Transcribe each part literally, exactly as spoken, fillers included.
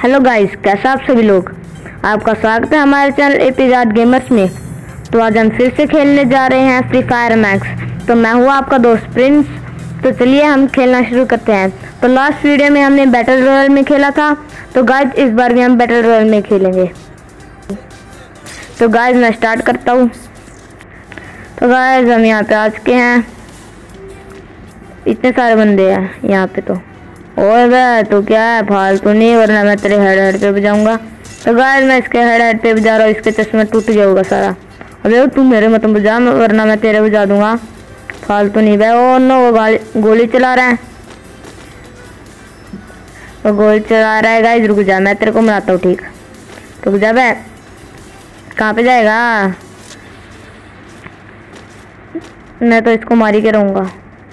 Hello guys, कैसा आप सभी लोग। आपका स्वागत है हमारे चैनल एपिजाड गेमर्स में। तो आज हम फिर से खेलने जा रहे हैं फ्री फायर मैक्स। तो मैं हूँ आपका दोस्त प्रिंस। तो चलिए हम खेलना शुरू करते हैं। तो लास्ट वीडियो में हमने बैटल रॉयल में खेला था, तो गाइस इस बार भी हम बैटल रॉयल में खेलेंगे। तो गाइस मैं स्टार्ट करता हूँ। तो गाइस हम यहाँ पे आ चुके हैं। इतने सारे बंदे हैं यहाँ पे। तो और वह तो क्या है, फालतू नहीं, वरना मैं तेरे हेड हेड पे बजाऊंगा। तो गाइस मैं इसके हेड हेड पे बजा रहा हूँ, इसके चश्मे टूट जाऊंगा सारा। अबे तू मेरे मत बजा, वरना मैं तेरे बजा दूंगा। फालतू नहीं भाई। ओ नो, वो गोली चला रहा है, वो गोली चला रहा है। गाइस रुक जा, मैं तेरे को मराता हूँ। ठीक, रुक जा बे। कहाँ पे जाएगा? मैं तो इसको मारी के रहूंगा।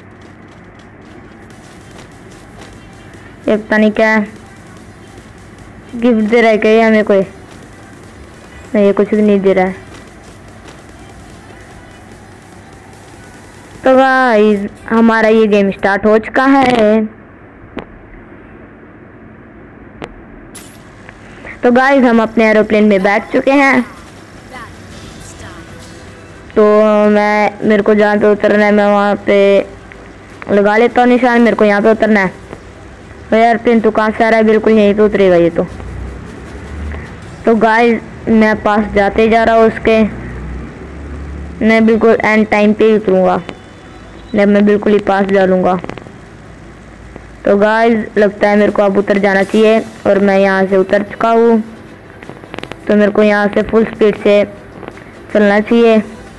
ये पता नहीं क्या गिफ्ट दे रहा है क्या ये हमें कोई? नहीं, ये कुछ भी नहीं दे रहा है। तो गाइस हमारा ये गेम स्टार्ट हो चुका है। तो गाइस हम अपने एरोप्लेन में बैठ चुके हैं। तो मैं मेरे को जहाँ पे उतरना है मैं वहाँ पे लगा लेता हूँ निशान। मेरे को यहाँ पे उतरना है। तो यार प्लेन तो कहाँ से आ रहा है? बिल्कुल यहीं पे उतरेगा ये तो। तो गाइस मैं पास जाते जा रहा हूँ उसके। मैं बिल्कुल एंड टाइम पे ही उतरूँगा, जब मैं बिल्कुल ही पास जा लूँगा। तो गाइस लगता है मेरे को अब उतर जाना चाहिए, और मैं यहाँ से उतर चुका हूँ। तो मेरे को यहाँ से फुल स्पीड से चलना चाहिए।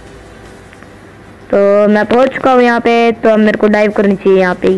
तो मैं पहुँच चुका हूँ यहाँ पे। तो अब मेरे को डाइव करनी चाहिए यहाँ पे ही,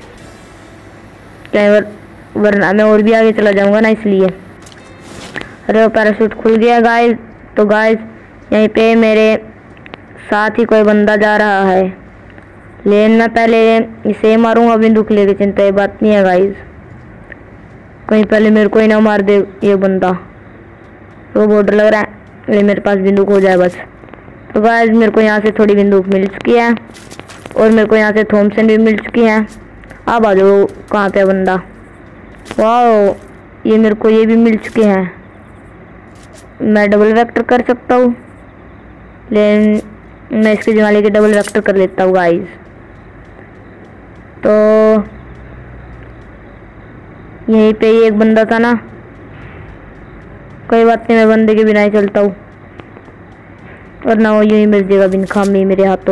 वर, वरना मैं और भी आगे चला जाऊंगा ना, इसलिए। अरे वो पैराशूट खुल गया गाइस। तो गाइस यहीं पे मेरे साथ ही कोई बंदा जा रहा है, लेकिन मैं पहले इसे मारूंगा बंदूक लेके। चिंता ये बात नहीं है गाइस, कहीं पहले मेरे को ही ना मार दे ये बंदा। तो बहुत डर लग रहा है, लेकिन मेरे पास बंदूक हो जाए बस। तो गाइस मेरे को यहाँ से थोड़ी बंदूक मिल चुकी है, और मेरे को यहाँ से थॉमसन भी मिल चुकी है। अब आ जाओ। कहाँ पे बंदा? वाह, ये मेरे को ये भी मिल चुके हैं। मैं डबल वेक्टर कर सकता हूँ, लेकिन मैं इसके जगह लेके डबल वेक्टर कर लेता हूँ गाइस। तो यहीं पे ही एक बंदा था ना, कोई बात नहीं, मैं बंदे के बिना ही चलता हूँ, और ना वो यूं ही मिल जाएगा बिन खामी मेरे हाथों।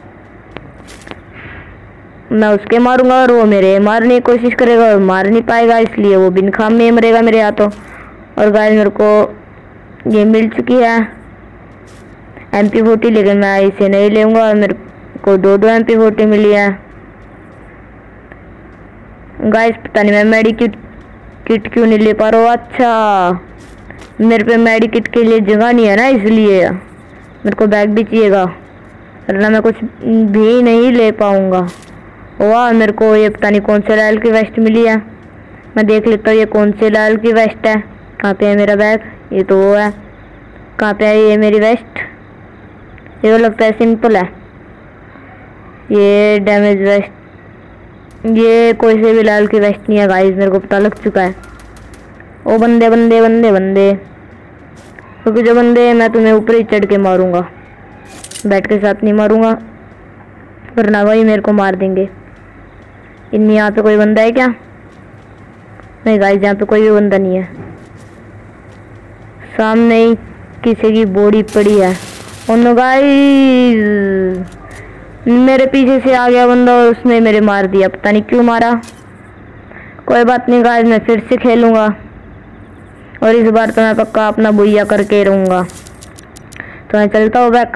मैं उसके मारूंगा और वो मेरे मारने की कोशिश करेगा और मार नहीं पाएगा, इसलिए वो बिन खाम में मरेगा मेरे हाथों। और गाइस मेरे को ये मिल चुकी है एम पी फोर्टी, लेकिन मैं इसे नहीं लूँगा। और मेरे को दो दो एम पी फोर्टी मिली है गाइस। पता नहीं मैं मेडी किट किट क्यों नहीं ले पा रहा हूँ। अच्छा, मेरे पे मेडी किट के लिए जगह नहीं है ना, इसलिए मेरे को बैग भी चाहिएगा, वरना मैं कुछ भी नहीं ले पाऊँगा। वाह, मेरे को ये पता नहीं कौन से लाल की वेस्ट मिली है। मैं देख लेता हूँ ये कौन से लाल की वेस्ट है। कहाँ पे है मेरा बैग? ये तो वो है। कहाँ पे है ये मेरी वेस्ट? ये तो लगता है सिंपल है। ये डैमेज वेस्ट, ये कोई से भी लाल की वेस्ट नहीं है गाइस, मेरे को पता लग चुका है। ओ बंदे बंदे बंदे बंदे, क्योंकि जो बंदे मैं तुम्हें ऊपर ही चढ़ के मारूंगा, बैट के साथ नहीं मारूंगा, वरना वही मेरे को मार देंगे। इन यहाँ पे कोई बंदा है क्या? नहीं गाइस, यहाँ पे कोई भी बंदा नहीं है। सामने ही किसी की बॉडी पड़ी है। और नो गाइस, मेरे पीछे से आ गया बंदा और उसने मेरे मार दिया। पता नहीं क्यों मारा। कोई बात नहीं गाइस, मैं फिर से खेलूंगा, और इस बार तो मैं पक्का अपना बुइया करके रहूँगा। तो मैं चलता हूँ बैक,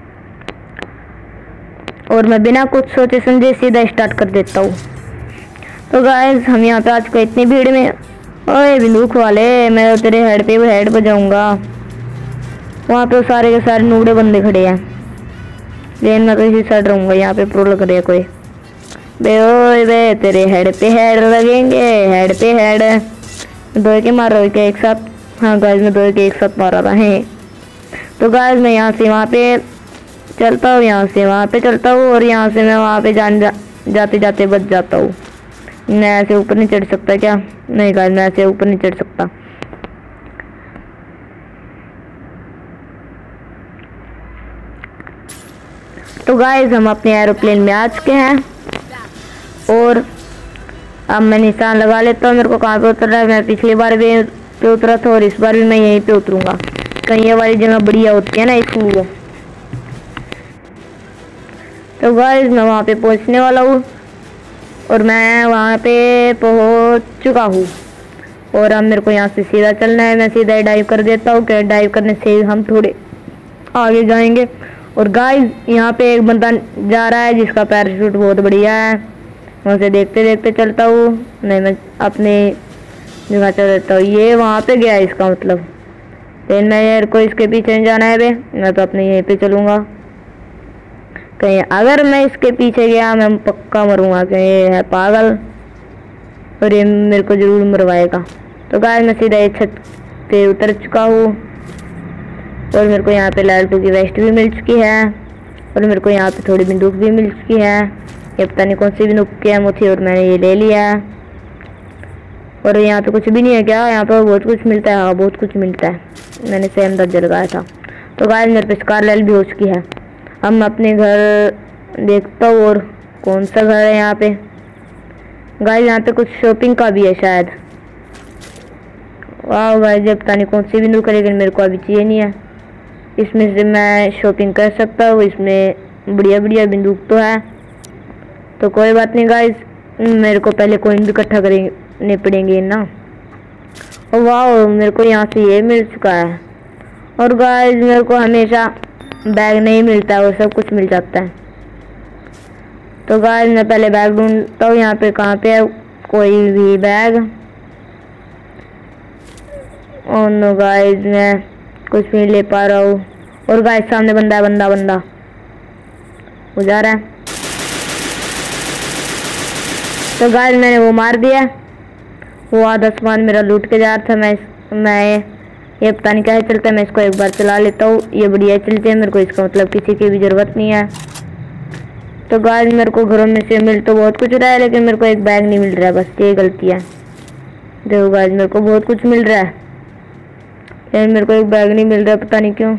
और मैं बिना कुछ सोचे समझे सीधा स्टार्ट कर देता हूँ। तो गाइस हम यहाँ पे आज को इतनी भीड़ में, ओए बंदूक वाले, मैं तो तेरे हेड पे हेड बजाऊंगा। वहाँ पे सारे के सारे नूबड़े बंदे खड़े हैं, लेकिन मैं तो इसी साइड रहूँगा। यहाँ पे प्रो लग रहा है कोई। बे ओए बे, तेरे हेड पे हेड लगेंगे, हेड पे हेड। दो के मार रहा क्या एक साथ? हाँ गाइस मैं दो के एक साथ मार रहा है। तो गाइस मैं यहाँ से वहाँ पे चलता हूँ, यहाँ से वहाँ पे चलता हूँ, और यहाँ से मैं वहाँ पे जान जा, जाते जाते बच जाता हूँ। मैं ऐसे ऊपर नहीं चढ़ सकता क्या? नहीं गाइस, मैं ऐसे ऊपर नहीं चढ़ सकता। तो गाइस हम अपने एरोप्लेन में आ चुके हैं और अब मैं निशान लगा लेता हूँ मेरे को कहाँ पे उतरना है। मैं पिछली बार भी पे उतरा था और इस बार भी मैं यहीं पे उतरूंगा। कहीं ये वाली जगह बढ़िया होती है ना, इसलिए। तो गाइस मैं वहाँ पे पहुँचने वाला हूँ और मैं वहाँ पे पहुँच चुका हूँ और अब मेरे को यहाँ से सीधा चलना है। मैं सीधा डाइव कर देता हूँ कि डाइव करने से हम थोड़े आगे जाएंगे। और गाइस यहाँ पे एक बंदा जा रहा है जिसका पैराशूट बहुत बढ़िया है। मैं उसे देखते देखते चलता हूँ। नहीं, मैं अपने जगह चल देता हूँ। ये वहाँ पे गया इसका मतलब, लेकिन मैं यार को इसके पीछे नहीं जाना है बे। मैं तो अपने यहीं पे चलूँगा। कहीं अगर मैं इसके पीछे गया मैं पक्का मरूंगा कि ये है पागल और ये मेरे को जरूर मरवाएगा। तो गाइस मैं सीधा ये छत पे उतर चुका हूँ और मेरे को यहाँ पे लेवल टू की वेस्ट भी मिल चुकी है और मेरे को यहाँ पे थोड़ी बंदूक भी मिल चुकी है। ये पता नहीं कौन सी बंदूक की एमो थी और मैंने ये ले लिया है। और यहाँ पे कुछ भी नहीं है क्या? यहाँ पे बहुत कुछ मिलता है। हाँ, बहुत कुछ मिलता है। मैंने से अंदाजा लगाया था। तो गाइस मेरे पे स्कारलेट भी हो चुकी है। अब मैं अपने घर देखता हूँ और कौन सा घर है यहाँ पे। गाइस यहाँ पे कुछ शॉपिंग का भी है शायद। वाह गाइस, जब पता नहीं कौन सी बंदूक है, लेकिन मेरे को अभी चाहिए नहीं है। इसमें से मैं शॉपिंग कर सकता हूँ। इसमें बढ़िया बढ़िया बंदूक तो है, तो कोई बात नहीं गाइस। मेरे को पहले कोइन भी इकट्ठा करने पड़ेंगे ना। और वाह, मेरे को यहाँ से ये मिल चुका है। और गाइस मेरे को हमेशा बैग नहीं मिलता है और सब कुछ मिल जाता है। तो गाइस मैं पहले बैग ढूंढता हूँ यहाँ पे कहाँ पे है कोई भी बैग। और नो गाइस मैं कुछ नहीं ले पा रहा हूँ। और गाइस सामने बंदा है, बंदा बंदा वो जा रहा है। तो गाइस मैंने वो मार दिया। वो आधा सामान मेरा लूट के जा रहा था। मैं मैं ये पता नहीं क्या चलता है। मैं इसको एक बार चला लेता हूँ। ये बढ़िया चलते हैं, मेरे को इसका मतलब किसी की भी ज़रूरत नहीं है। तो गाइस मेरे को घरों में से मिल तो बहुत कुछ रहा है, लेकिन मेरे को एक बैग नहीं मिल रहा है। बस ये गलती है। देखो गाइस मेरे को बहुत कुछ मिल रहा है, लेकिन मेरे को एक बैग नहीं मिल रहा, पता नहीं क्यों।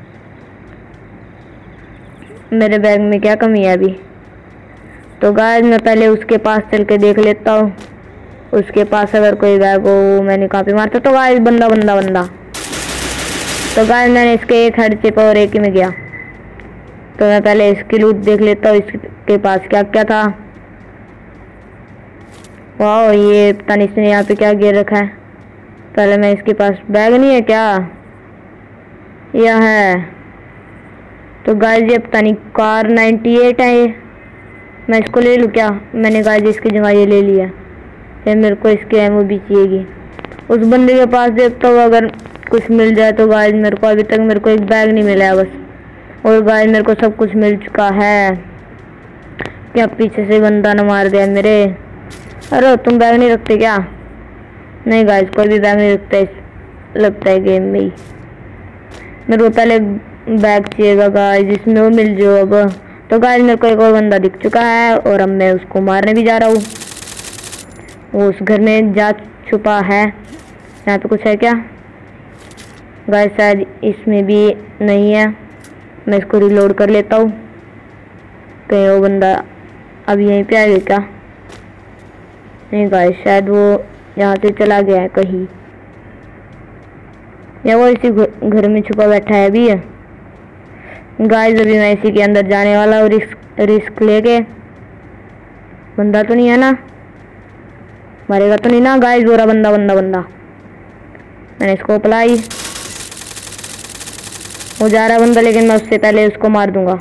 मेरे बैग में क्या कमी है अभी। तो गाइस मैं पहले उसके पास चल के देख लेता हूँ। उसके पास अगर कोई बैग हो। मैंने कहाँ पे मारता। तो गाइस बंदा बंदा बंदा तो गाइस मैंने इसके एक हेड चिप और एक ही में गया। तो मैं पहले इसकी लूट देख लेता हूँ, इसके पास क्या क्या था। वाह, ये पता नहीं इसने यहाँ पे क्या गिर रखा है। पहले मैं इसके पास बैग नहीं है क्या? यह है। तो गाइस ये पता नहीं कार नाइन्टी एट है ये। मैं इसको ले लूँ क्या? मैंने गाइस इसकी जगह ये ले लिया। फिर मेरे को इसकी एमओ भी चाहिएगी। उस बंदे के पास देखता हूँ अगर कुछ मिल जाए। तो गाइस मेरे को अभी तक मेरे को एक बैग नहीं मिला है बस। और गाइस मेरे को सब कुछ मिल चुका है। क्या पीछे से बंदा न मार दिया मेरे। अरे तुम बैग नहीं रखते क्या? नहीं गाइस कोई भी बैग नहीं रखता है, लगता है गेम में ही। मेरे को पहले बैग चाहिएगा गाइस जिसमें वो मिल जाओ अब। तो गाइस मेरे को एक और बंदा दिख चुका है और अब मैं उसको मारने भी जा रहा हूँ। वो उस घर में जा छुपा है। यहाँ पे कुछ है क्या? गाइस शायद इसमें भी नहीं है। मैं इसको रिलोड कर लेता हूँ। कहीं वो बंदा अब यहीं पे आ गया क्या? नहीं गाइस शायद वो यहाँ से चला गया है कहीं, या वो इसी घर में छुपा बैठा है अभी। गाइस अभी मैं इसी के अंदर जाने वाला हूँ रिस्क रिस्क लेके। बंदा तो नहीं है ना? मारेगा तो नहीं ना? गाइस बोरा बंदा बंदा बंदा मैंने इसको अप्लाई। वो जा रहा बंदा, लेकिन मैं उससे पहले उसको मार दूंगा।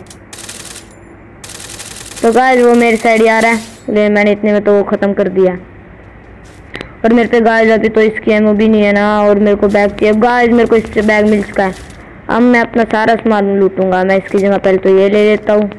तो गाइस वो मेरे साइड आ रहा है, लेकिन मैंने इतने में तो वो ख़त्म कर दिया। और मेरे पे गाइस अभी तो इसकी एमओ भी नहीं है ना। और मेरे को बैग चाहिए। गाइस मेरे को इससे बैग मिल चुका है। अब मैं अपना सारा सामान लूटूंगा। मैं इसकी जगह पहले तो ये ले लेता हूँ।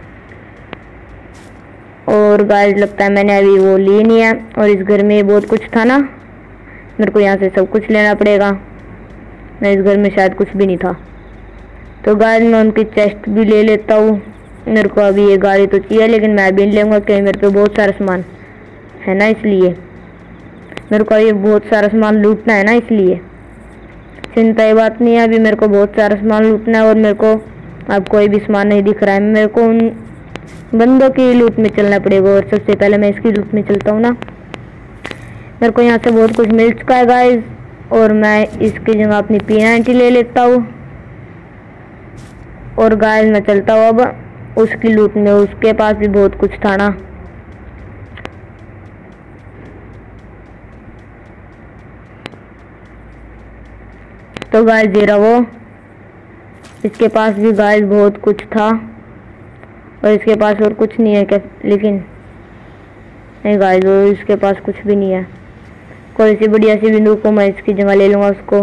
और गाइस लगता है मैंने अभी वो ली नहीं है। और इस घर में बहुत कुछ था ना, मेरे को यहाँ से सब कुछ लेना पड़ेगा। मैं इस घर में शायद कुछ भी नहीं था। तो गाइस मैं उनकी चेस्ट भी ले लेता हूँ। मेरे को अभी ये गाड़ी तो चाहिए, लेकिन मैं अभी नहीं लूँगा क्योंकि मेरे पे बहुत सारा सामान है ना, इसलिए मेरे को ये बहुत सारा सामान लूटना है ना, इसलिए चिंता की बात नहीं है। अभी मेरे को बहुत सारा सामान लूटना है और मेरे को अब कोई भी सामान नहीं दिख रहा है। मेरे को उन बंदों की लूट में चलना पड़ेगा और सबसे पहले मैं इसकी लूट में चलता हूँ ना। मेरे को यहाँ से बहुत कुछ मिल चुका है गाइस और मैं इसकी जगह अपनी पी नाइंटी ले लेता हूँ और गाइस मैं चलता हूँ अब उसकी लूट में। उसके पास भी बहुत कुछ था ना। तो गाइस ये रहा वो, इसके पास भी गाइस बहुत कुछ था और इसके पास और कुछ नहीं है क्या, लेकिन नहीं गाइस वो इसके पास कुछ भी नहीं है। कोई सी बढ़िया सी बंदूक को मैं इसकी जगह ले लूँगा उसको।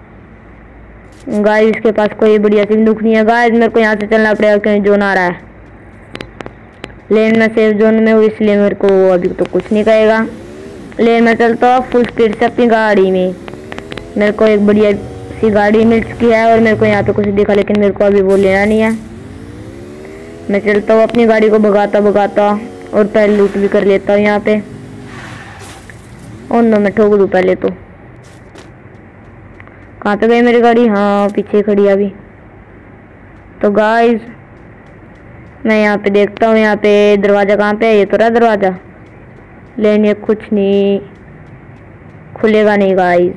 गाइस इसके पास कोई बढ़िया सी बंदूक नहीं है। गाइस मेरे को यहाँ से चलना पड़ेगा क्योंकि जोन आ रहा है। लेन में सेफ जोन में हूँ इसलिए मेरे को अभी तो कुछ नहीं कहेगा। लेन में चलता हूँ फुल स्पीड से अपनी गाड़ी में। मेरे को एक बढ़िया सी गाड़ी मिल चुकी है और मेरे को यहाँ पे कुछ दिखा, लेकिन मेरे को अभी वो लेना नहीं है। मैं चलता हूँ अपनी गाड़ी को भगाता भगाता और पहले लूट भी कर लेता हूँ यहाँ पे। और नो मैं ठोक दूँ पहले तो। कहाँ पे गई मेरी गाड़ी? हाँ पीछे खड़ी अभी। तो गाइस मैं यहाँ पे देखता हूँ यहाँ पे दरवाज़ा कहाँ पे है। ये तो रहा दरवाज़ा, लेकिन ये कुछ नहीं खुलेगा नहीं गाइस।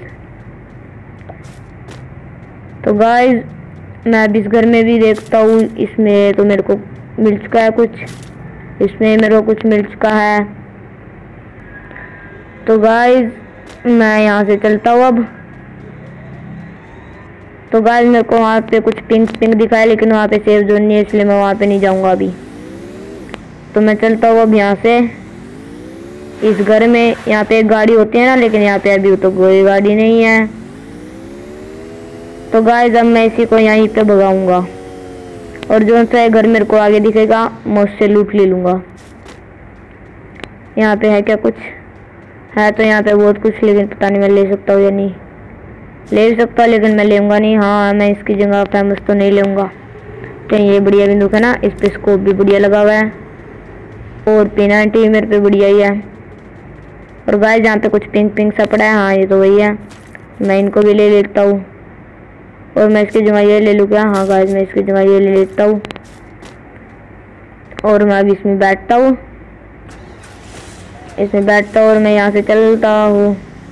तो गाइस मैं अब इस घर में भी देखता हूँ, इसमें तो मेरे को मिल चुका है कुछ, इसमें मेरे को कुछ मिल चुका है। तो गाइस मैं यहाँ से चलता हूँ अब। तो गाइस मेरे को वहाँ पे कुछ पिंक पिंक दिखाया, लेकिन वहाँ पे सेफ जोन नहीं है इसलिए मैं वहाँ पे नहीं जाऊँगा अभी। तो मैं चलता हूँ अब यहाँ से इस घर में। यहाँ पे एक गाड़ी होती है ना, लेकिन यहाँ पे अभी तो कोई गाड़ी नहीं है। तो गाइस अब मैं इसी को यहीं पे भगाऊंगा और जो सा घर मेरे को आगे दिखेगा मैं उससे लूट ले लूँगा। यहाँ पे है क्या कुछ? है तो यहाँ पे बहुत कुछ, लेकिन पता नहीं मैं ले सकता हूँ या नहीं। ले सकता हूँ लेकिन मैं लेऊंगा नहीं। हाँ मैं इसकी जगह फेमस तो नहीं लेऊंगा क्योंकि ये बढ़िया बंदूक है ना, इस पे स्कोप भी बढ़िया लगा हुआ है और पी नाइंटी मेरे पे बढ़िया ही है। और गाइस यहाँ पे कुछ पिंक पिंक सा पड़ा है। हाँ ये तो वही है, मैं इनको भी ले लेता हूँ और मैं इसकी जगह ये ले लूँ क्या? हाँ गाइस मैं इसकी जगह ये ले लेता हूँ और मैं अभी इसमें बैठता हूँ इसमें बैठता हूँ और मैं यहाँ से चलता हूँ।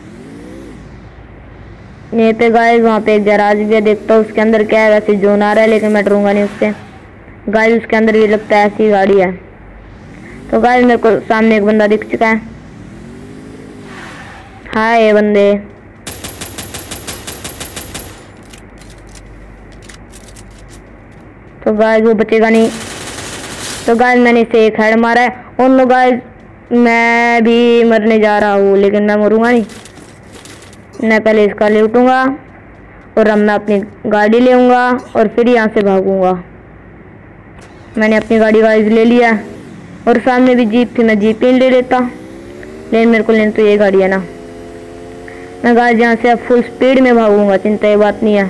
यहाँ पे गाइस वहाँ पे एक गैराज भी है, देखता हूँ उसके अंदर क्या है। वैसे जोन आ रहा है लेकिन मैं डरूंगा नहीं उससे। गाइस उसके अंदर भी लगता है ऐसी गाड़ी है। तो गाइस मेरे को सामने एक बंदा दिख चुका है। हाय ये बंदे। तो गाइस वो बचेगा नहीं। तो गाइस मैंने इसे एक हेड मारा है। और नो गाइस मैं भी मरने जा रहा हूँ, लेकिन मैं मरूंगा नहीं। मैं पहले इसका लूटूंगा और अब मैं अपनी गाड़ी लेऊंगा और फिर यहाँ से भागूंगा। मैंने अपनी गाड़ी गाइस ले लिया और सामने भी जीप थी, मैं जीप ही ले लेता, लेकिन मेरे को लेना तो ये गाड़ी है ना। मैं गाइस यहाँ से अब फुल स्पीड में भागूंगा, चिंता की बात नहीं है।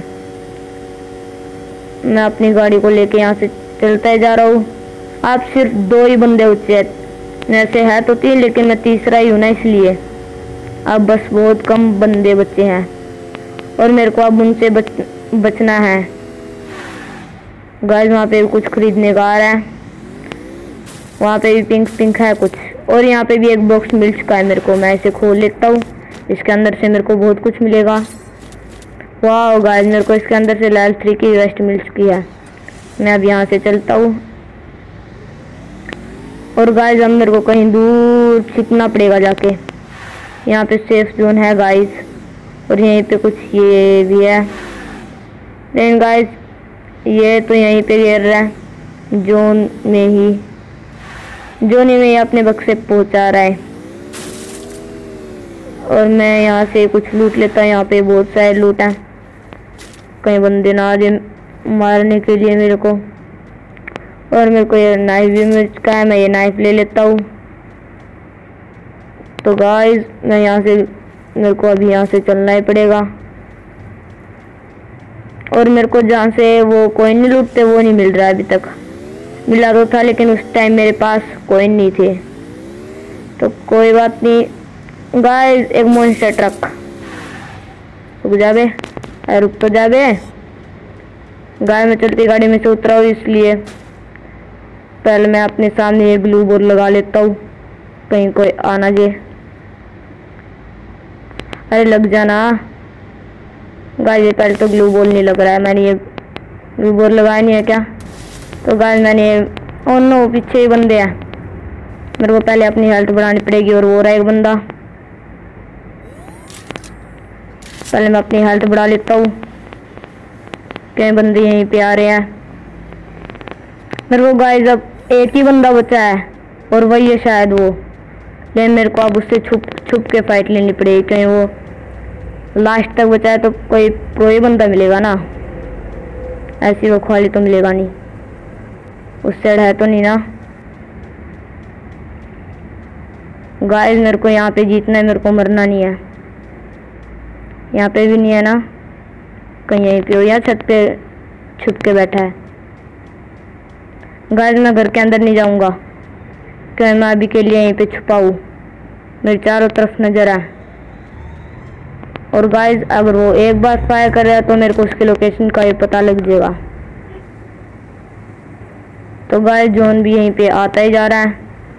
मैं अपनी गाड़ी को लेके यहाँ से चलता ही जा रहा हूँ। आप सिर्फ दो ही बंदे बचे हैं, वैसे है तो तीन लेकिन मैं तीसरा ही हूँ ना, इसलिए अब बस बहुत कम बंदे बचे हैं और मेरे को अब उनसे बच बचना है। गाइस वहाँ पे कुछ खरीदने का आ रहा है, वहाँ पे भी पिंक पिंक है कुछ और यहाँ पे भी एक बॉक्स मिल चुका है मेरे को। मैं इसे खोल लेता हूँ, इसके अंदर से मेरे को बहुत कुछ मिलेगा। वाह गाइस मेरे को इसके अंदर से लेवल थ्री की वेस्ट मिल चुकी है। मैं अब यहाँ से चलता हूँ और गाइस अब मेरे को कहीं दूर छिपना पड़ेगा जाके। यहाँ पे सेफ जोन है गाइस और यहीं पे कुछ ये भी है, लेकिन गाइस ये तो यहीं पे गिर रहा है जोन में ही, जोन में ही अपने बक्से पहुंचा रहा है। और मैं यहाँ से कुछ लूट लेता हूँ। यहाँ पे बहुत सारे लूट हैं, कहीं बंदे ना आ जाए मारने के लिए मेरे को। और मेरे को ये नाइफ भी मिल चुका है, मैं ये नाइफ ले लेता हूँ। तो गाइस मैं यहाँ से मेरे को अभी यहाँ से चलना ही पड़ेगा और मेरे को जहाँ से वो कोइन नहीं लूटते वो नहीं मिल रहा है अभी तक। मिला तो था लेकिन उस टाइम मेरे पास कोइन नहीं थे, तो कोई बात नहीं गाइस। एक मॉन्स्टर ट्रक, रुक जा बे, अरे रुक तो जा बे। गाय में चलती गाड़ी में से उतरा हूँ, इसलिए पहले मैं अपने सामने ये ग्लू बॉल लगा लेता हूँ, कहीं कोई आना जे। अरे लग जाना गाइस। ये पहले तो ग्लू बॉल नहीं लग रहा है, मैंने ये ग्लू बॉल लगाया नहीं है क्या? तो गाइस मैंने, ओ नो पीछे ही बंदे हैं, मेरे को पहले अपनी हेल्थ बढ़ानी पड़ेगी। और वो रहा एक बंदा, पहले मैं अपनी हेल्थ बढ़ा लेता हूँ। कई बंदे यहीं पे आ रहे हैं मेरे को गाइस। अब एक ही बंदा बचा है और वही है शायद वो, लेकिन मेरे को अब उससे छुप छुप के फाइट लेनी पड़ेगी। कहीं वो लास्ट तक बचा है तो कोई कोई बंदा मिलेगा ना, ऐसी वो खाली तो मिलेगा नहीं। उस साइड है तो नहीं ना गाइस। मेरे को यहाँ पे जीतना है, मेरे को मरना नहीं है। यहाँ पे भी नहीं है ना, कहीं यहीं पे हो या छत पे छुप के बैठा है। गाइस मैं घर के अंदर नहीं जाऊंगा, क्योंकि मैं अभी के लिए यहीं पे छुपा हूँ, मेरे चारों तरफ नजर है। और गाइस अगर वो एक बार फायर कर रहा है तो मेरे को उसकी लोकेशन का ही पता लग जाएगा। तो गाइस जोन भी यहीं पे आता ही जा रहा है।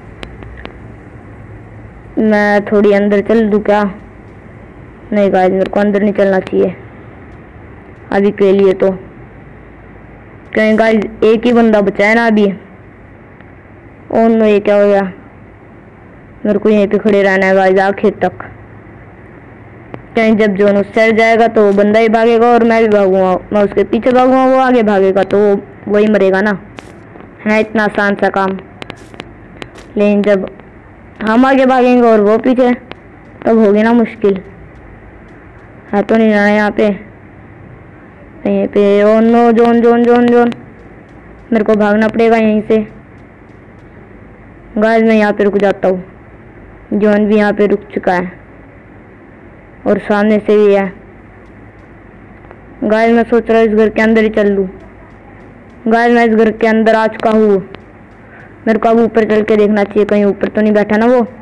मैं थोड़ी अंदर चल दूँ क्या? नहीं गाइस मेरे को अंदर नहीं चलना चाहिए अभी के लिए तो, क्योंकि गाइस एक ही बंदा बचा है ना अभी। ओ नो ये क्या हो गया? मेरे को यहीं पे खड़े रहना है गाइस आखिर तक, क्योंकि जब जोन उस साइड जाएगा तो वो बंदा ही भागेगा और मैं भी भागूंगा। मैं उसके पीछे भागूंगा, वो आगे भागेगा तो वही मरेगा ना, है ना? इतना आसान सा काम। लेकिन जब हम आगे भागेंगे और वो पीछे, तब होगी ना मुश्किल। है तो नहीं ना यहाँ पे, यहीं पे। Oh no zone zone zone zone, मेरे को भागना पड़ेगा यहीं से। गाइस मैं यहाँ पे रुक जाता हूँ, जोन भी यहाँ पे रुक चुका है और सामने से भी है। गाइस मैं सोच रहा हूँ इस घर के अंदर ही चल लूँ। गाइस मैं इस घर के अंदर आ चुका हूँ, मेरे को अब ऊपर चल के देखना चाहिए, कहीं ऊपर तो नहीं बैठा ना वो।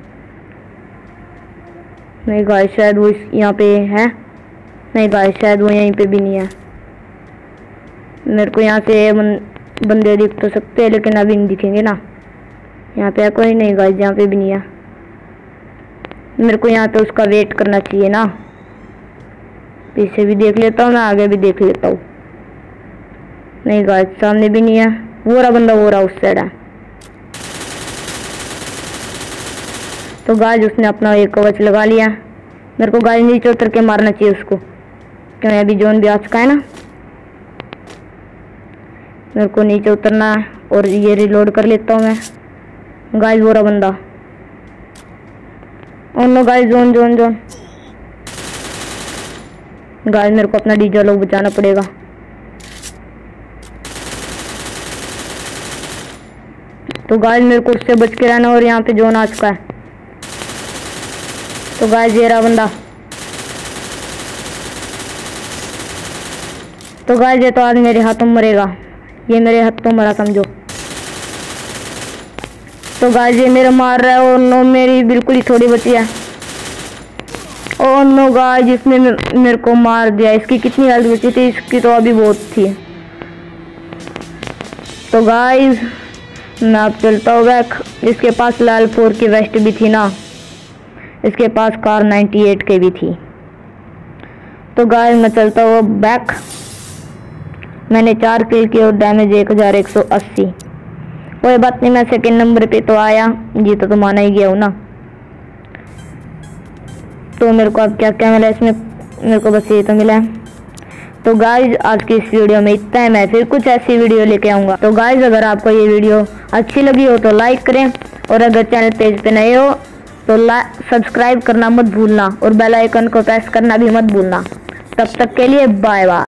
नहीं गाइस शायद वो यहाँ पे है, नहीं गाइस शायद वो यहीं पे भी नहीं है। मेरे को यहाँ से बन, बंदे दिख तो सकते हैं लेकिन अभी नहीं दिखेंगे ना। यहाँ पे है कोई? नहीं गाइस यहाँ पे भी नहीं है। मेरे को यहाँ पे उसका वेट करना चाहिए ना। पीछे भी देख लेता हूँ मैं, आगे भी देख लेता हूँ। नहीं गाइस सामने भी नहीं है। वो रहा बंदा, वो रहा उस साइड है। तो गाइस उसने अपना एक कवच लगा लिया। मेरे को गाइस नीचे उतर के मारना चाहिए उसको, क्योंकि अभी जोन भी आ चुका है ना। मेरे को नीचे उतरना है और ये रिलोड कर लेता हूँ मैं। गाइस वो रहा बंदा। Oh no guys zone zone zone. Guys मेरे को अपना डीजल लोग बचाना पड़ेगा। तो गाइस मेरे को उससे बच के रहना, और यहाँ पे जोन आ चुका है। तो गाइस ये रहा बंदा। तो गाइस ये तो आज मेरे हाथों में मरेगा, ये मेरे हाथों मरा समझो। तो गाइस ये मेरा मार रहा है। और नो मेरी बिल्कुल ही थोड़ी बची है। और नो गाइस इसने मेरे को मार दिया। इसकी कितनी हेल्थ बची थी? इसकी तो अभी बहुत थी। तो गाइस मैं अब चलता हूँ बैक। इसके पास लाल फोर की वेस्ट भी थी ना, इसके पास कार नाइन्टी एट के भी थी। तो गाइस मैं चलता हूँ बैक। मैंने चार किल की और डैमेज एक हजार एक सौ अस्सी। कोई बात नहीं, मैं सेकंड नंबर पे तो आया, जीता तो माना ही गया हूँ ना। तो मेरे को अब क्या क्या मिला इसमें? मेरे को बस ये तो मिला है। तो गाइज आज की इस वीडियो में इतना है। मैं फिर कुछ ऐसी वीडियो लेके आऊँगा। तो गाइज अगर आपको ये वीडियो अच्छी लगी हो तो लाइक करें, और अगर चैनल पेज पे नए हो तो सब्सक्राइब करना मत भूलना, और बेल आइकन को प्रेस करना भी मत भूलना। तब तक के लिए बाय बाय।